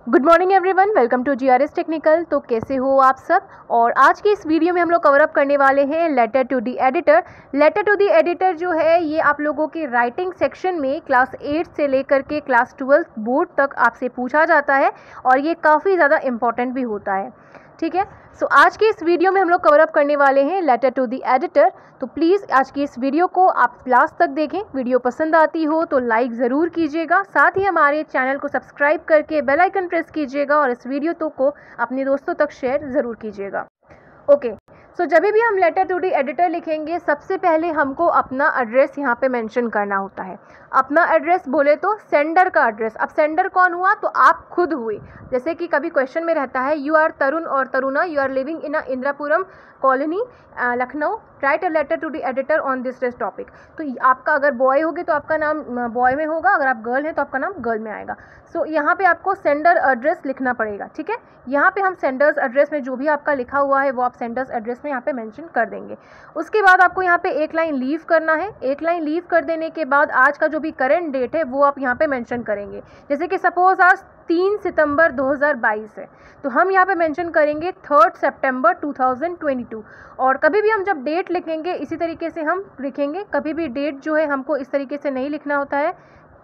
Good morning everyone, welcome to GRS technical. तो कैसे हो आप सब। और आज की इस वीडियो में हम लोग कवर अप करने वाले हैं letter to the editor. Letter to the editor जो है ये आप लोगों के राइटिंग सेक्शन में क्लास 8 से लेकर के क्लास 12 बोर्ड तक आपसे पूछा जाता है और ये काफ़ी ज़्यादा इम्पॉर्टेंट भी होता है। ठीक है, सो आज की इस वीडियो में हम लोग कवर अप करने वाले हैं लेटर टू दी एडिटर। तो प्लीज़ आज की इस वीडियो को आप लास्ट तक देखें। वीडियो पसंद आती हो तो लाइक ज़रूर कीजिएगा, साथ ही हमारे चैनल को सब्सक्राइब करके बेल आइकन प्रेस कीजिएगा और इस वीडियो को अपने दोस्तों तक शेयर ज़रूर कीजिएगा। ओके, सो जब भी हम लेटर टू दी एडिटर लिखेंगे सबसे पहले हमको अपना एड्रेस यहाँ पे मेंशन करना होता है। अपना एड्रेस बोले तो सेंडर का एड्रेस। अब सेंडर कौन हुआ, तो आप खुद हुए। जैसे कि कभी क्वेश्चन में रहता है यू आर तरुण और Taruna, you are living in Indirapuram colony Lucknow, write a letter to the editor on this topic. तो आपका अगर बॉय होगे तो आपका नाम बॉय में होगा, अगर आप गर्ल हैं तो आपका नाम गर्ल में आएगा। सो यहाँ पे आपको सेंडर एड्रेस लिखना पड़ेगा। ठीक है, यहाँ पे हम सेंडर्स एड्रेस में जो भी आपका लिखा हुआ है वो आप सेंडर्स एड्रेस में यहाँ पे मेंशन कर देंगे। उसके बाद आपको यहाँ पे एक लाइन लीव करना है। एक लाइन लीव कर देने के बाद आज का जो भी करंट डेट है वो आप यहाँ पे मेंशन करेंगे। जैसे कि सपोज आज 3 सितंबर 2022 है तो हम यहाँ पे मेंशन करेंगे 3 सितंबर 2022। और कभी भी हम जब डेट लिखेंगे इसी तरीके से हम लिखेंगे। कभी भी डेट जो है हमको इस तरीके से नहीं लिखना होता है।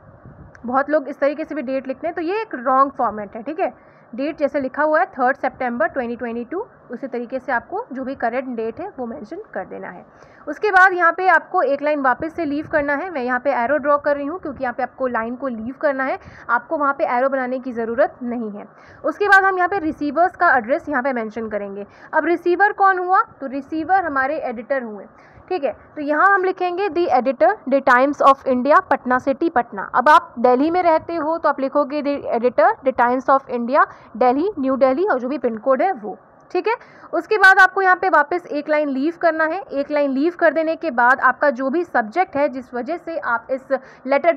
बहुत लोग इस तरीके से भी डेट लिखते हैं तो ये एक रॉन्ग फॉर्मेट है। ठीक है, डेट जैसे लिखा हुआ है 3 सितंबर 2022 उसी तरीके से आपको जो भी करेंट डेट है वो मेंशन कर देना है। उसके बाद यहाँ पे आपको एक लाइन वापस से लीव करना है। मैं यहाँ पे एरो ड्रॉ कर रही हूँ क्योंकि यहाँ पे आपको लाइन को लीव करना है, आपको वहाँ पे एरो बनाने की ज़रूरत नहीं है। उसके बाद हम यहाँ पे रिसीवर्स का एड्रेस यहाँ पे मेंशन करेंगे। अब रिसीवर कौन हुआ, तो रिसीवर हमारे एडिटर हुए। ठीक है, तो यहाँ हम लिखेंगे the editor the Times of India Patna city Patna. अब आप दिल्ली में रहते हो तो आप लिखोगे the editor the Times of India Delhi New Delhi और जो भी पिन कोड है वो। ठीक है, उसके बाद आपको यहाँ पे वापस एक लाइन लीव करना है। एक लाइन लीव कर देने के बाद आपका जो भी सब्जेक्ट है जिस वजह से आप इस लेटर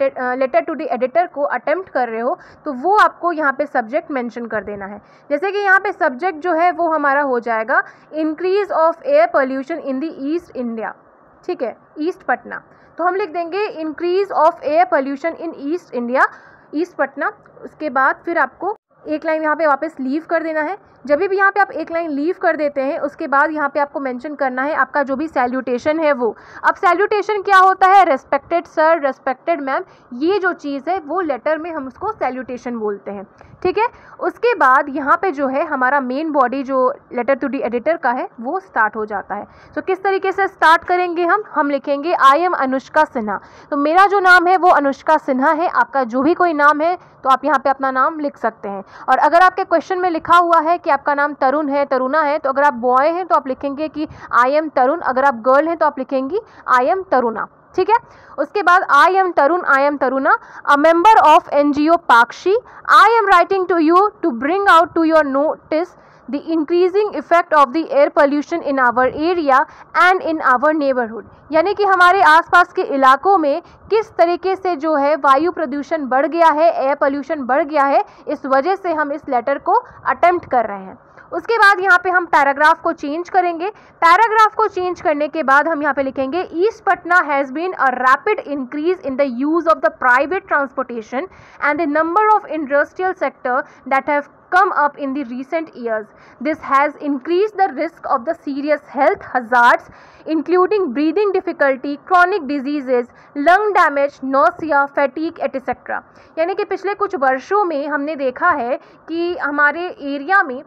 टू दी एडिटर को अटेम्प्ट कर रहे हो तो वो आपको यहाँ पे सब्जेक्ट मेंशन कर देना है। जैसे कि यहाँ पे सब्जेक्ट जो है वो हमारा हो जाएगा increase of air pollution in the east India. ठीक है, ईस्ट पटना, तो हम लिख देंगे increase of air pollution in east India, east Patna. उसके बाद फिर आपको एक लाइन यहाँ पे वापस लीव कर देना है। जब भी यहाँ पे आप एक लाइन लीव कर देते हैं उसके बाद यहाँ पे आपको मेंशन करना है आपका जो भी सैल्यूटेशन है वो। अब सैल्यूटेशन क्या होता है, रेस्पेक्टेड सर, रेस्पेक्टेड मैम, ये जो चीज़ है वो लेटर में हम उसको सैल्यूटेशन बोलते हैं। ठीक है, उसके बाद यहाँ पे जो है हमारा मेन बॉडी जो लेटर टू दी एडिटर का है वो स्टार्ट हो जाता है। तो किस तरीके से स्टार्ट करेंगे हम लिखेंगे आई एम अनुष्का सिन्हा। तो मेरा जो नाम है वो अनुष्का सिन्हा है। आपका जो भी कोई नाम है तो आप यहाँ पे अपना नाम लिख सकते हैं। और अगर आपके क्वेश्चन में लिखा हुआ है कि आपका नाम तरुण है, तरुणा है, तो अगर आप बॉय हैं तो आप लिखेंगे कि आई एम तरुण। अगर आप गर्ल हैं तो आप लिखेंगी आई एम तरुणा। ठीक है, उसके बाद I am Tarun, I am Taruna, a member of NGO Pakshi, I am writing to you to bring out to your notice the increasing effect of the air pollution in our area and in our neighborhood। यानी कि हमारे आसपास के इलाकों में किस तरीके से जो है वायु प्रदूषण बढ़ गया है, एयर पोल्यूशन बढ़ गया है, इस वजह से हम इस लेटर को अटेम्प्ट कर रहे हैं। उसके बाद यहाँ पे हम पैराग्राफ को चेंज करेंगे। पैराग्राफ को चेंज करने के बाद हम यहाँ पे लिखेंगे east Patna has been a rapid increase in the use of the private transportation and the number of industrial sector that have come up in the recent years. This has increased the risk of the serious health hazards including breathing difficulty, chronic diseases, lung damage, nausea, fatigue etc. यानी कि पिछले कुछ वर्षों में हमने देखा है कि हमारे एरिया में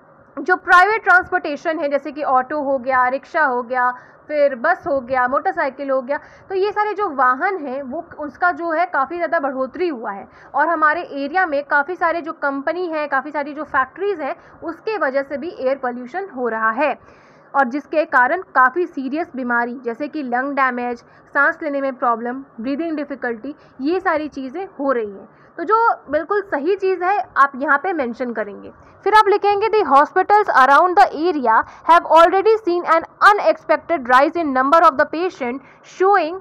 जो प्राइवेट ट्रांसपोर्टेशन है जैसे कि ऑटो हो गया, रिक्शा हो गया, फिर बस हो गया, मोटरसाइकिल हो गया, तो ये सारे जो वाहन हैं वो उसका जो है काफ़ी ज़्यादा बढ़ोतरी हुआ है। और हमारे एरिया में काफ़ी सारे जो कंपनी है, काफ़ी सारी जो फैक्ट्रीज़ हैं उसके वजह से भी एयर पोल्यूशन हो रहा है और जिसके कारण काफ़ी सीरियस बीमारी जैसे कि लंग डैमेज, सांस लेने में प्रॉब्लम, ब्रीदिंग डिफ़िकल्टी, ये सारी चीज़ें हो रही हैं। तो जो बिल्कुल सही चीज़ है आप यहाँ पे मेंशन करेंगे। फिर आप लिखेंगे the hospitals around the area have already seen an unexpected rise in number of the patient showing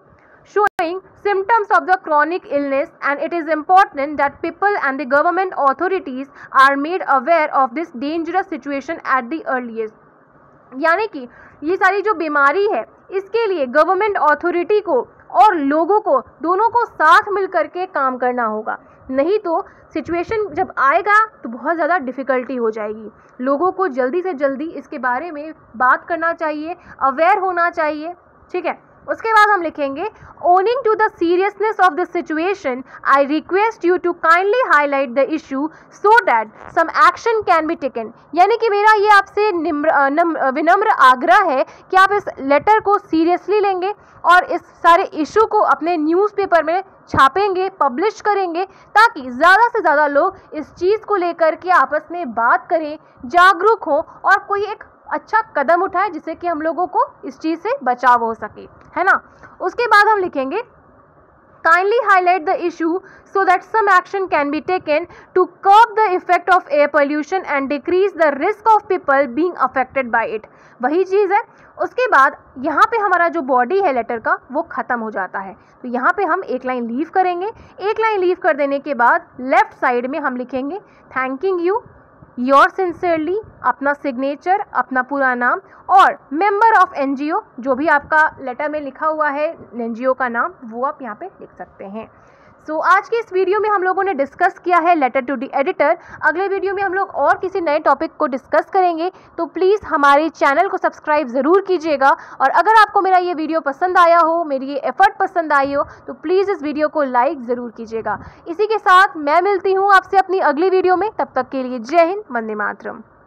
symptoms of the chronic illness, and it is important that people and the government authorities are made aware of this dangerous situation at the earliest। यानी कि ये सारी जो बीमारी है इसके लिए government authority को और लोगों को दोनों को साथ मिल करके काम करना होगा। नहीं तो सिचुएशन जब आएगा तो बहुत ज़्यादा डिफ़िकल्टी हो जाएगी। लोगों को जल्दी से जल्दी इसके बारे में बात करना चाहिए, अवेयर होना चाहिए, ठीक है। उसके बाद हम लिखेंगे owing to the seriousness of the situation I request you to kindly highlight the issue so that some action can be taken. यानी कि मेरा ये आपसे विनम्र आग्रह है कि आप इस लेटर को सीरियसली लेंगे और इस सारे इशू को अपने न्यूज़पेपर में छापेंगे, पब्लिश करेंगे, ताकि ज़्यादा से ज़्यादा लोग इस चीज़ को लेकर के आपस में बात करें, जागरूक हों और कोई एक अच्छा कदम उठाए जिससे कि हम लोगों को इस चीज़ से बचाव हो सके, है ना। उसके बाद हम लिखेंगे kindly highlight the issue so that some action can be taken to curb the effect of air pollution and decrease the risk of people being affected by it। वही चीज़ है। उसके बाद यहाँ पे हमारा जो बॉडी है लेटर का वो ख़त्म हो जाता है, तो यहाँ पे हम एक लाइन लीव करेंगे। एक लाइन लीव कर देने के बाद लेफ्ट साइड में हम लिखेंगे थैंकिंग यू, योर सिंसियरली, अपना सिग्नेचर, अपना पूरा नाम और मेंबर ऑफ एनजीओ, जो भी आपका लेटर में लिखा हुआ है एनजीओ का नाम, वो आप यहाँ पे लिख सकते हैं। सो आज की इस वीडियो में हम लोगों ने डिस्कस किया है लेटर टू द एडिटर। अगले वीडियो में हम लोग और किसी नए टॉपिक को डिस्कस करेंगे, तो प्लीज़ हमारे चैनल को सब्सक्राइब ज़रूर कीजिएगा। और अगर आपको मेरा ये वीडियो पसंद आया हो, मेरी ये एफर्ट पसंद आई हो, तो प्लीज़ इस वीडियो को लाइक ज़रूर कीजिएगा। इसी के साथ मैं मिलती हूँ आपसे अपनी अगली वीडियो में। तब तक के लिए जय हिंद, वंदे मातरम।